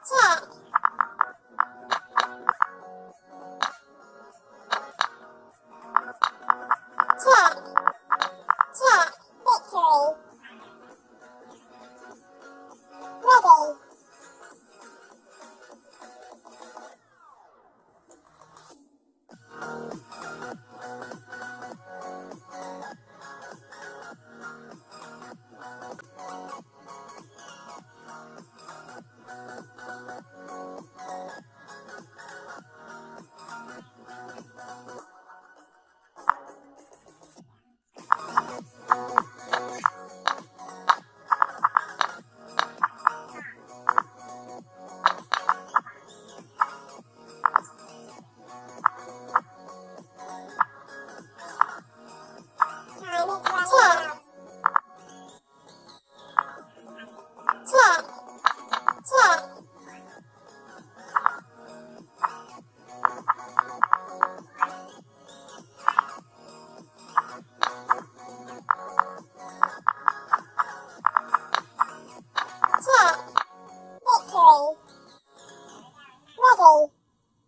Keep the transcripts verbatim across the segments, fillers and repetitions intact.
check, check, check, victory, ready, time is running out, check, check, check, victory, ready,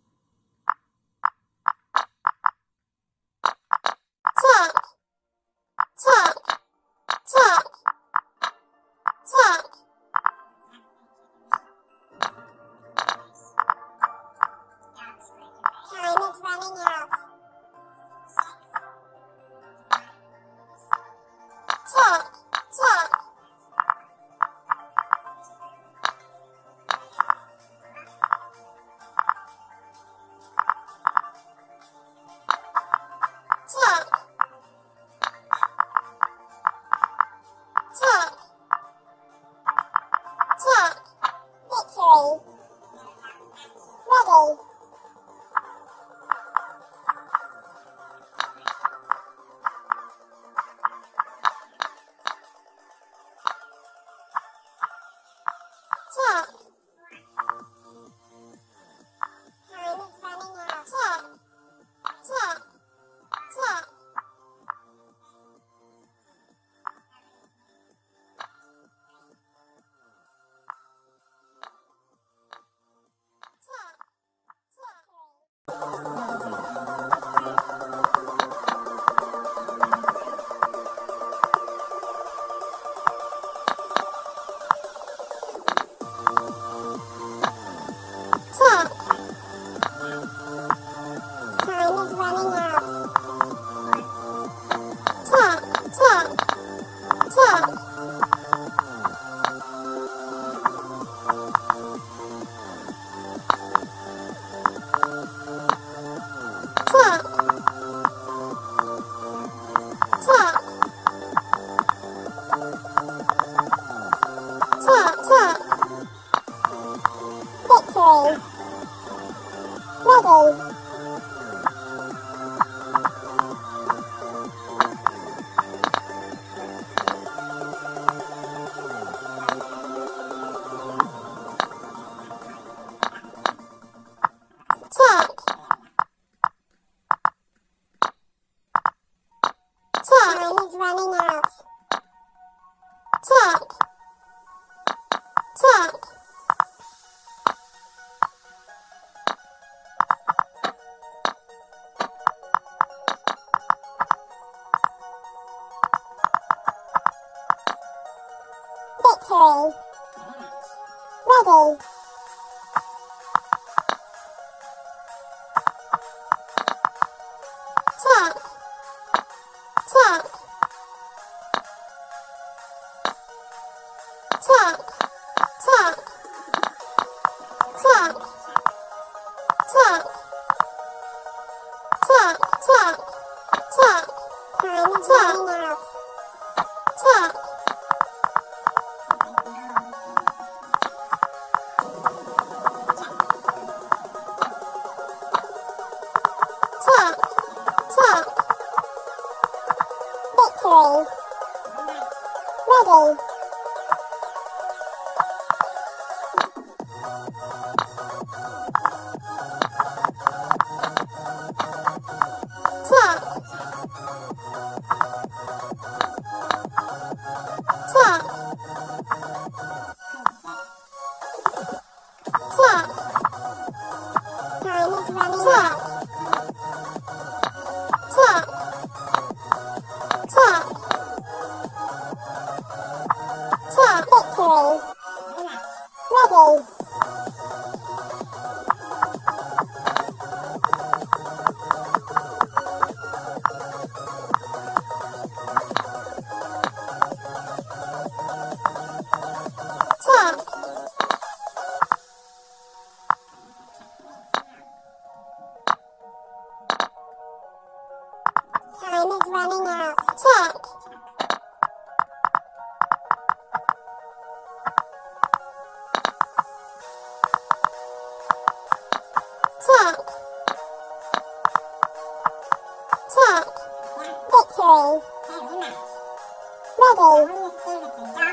check, check, check, check, time is running out, check, check, check, check, check, victory, ready, check, time is running out, check, check, check, check, check. Check. Time is running out. Check, check, check. Check. Check. Check, check. Victory. Ready. Check. Check. Time is running out. Check. Check. Victory. Ready. Check. Check. Check. Check. Check. Check. Check. Check. Check. Time is running out. Check. Check. Check. Victory. Ready. Check. Time is running out. Check. Check. Check. Victory. Ready.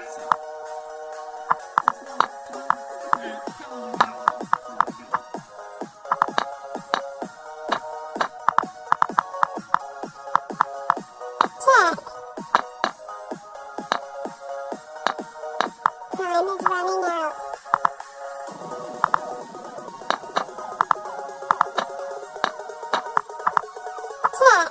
Check. Time is running out. Check.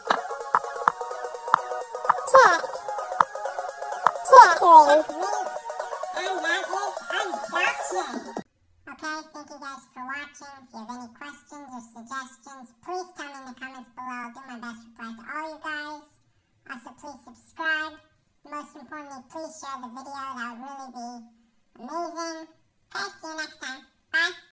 Check. Check. And that is unboxing. Okay, thank you guys for watching. If you have any questions or suggestions, please tell me in the comments below. I'll do my best to reply to all you guys. Also, please subscribe. Most importantly, please share the video. That would really be amazing. Okay, see you next time. Bye.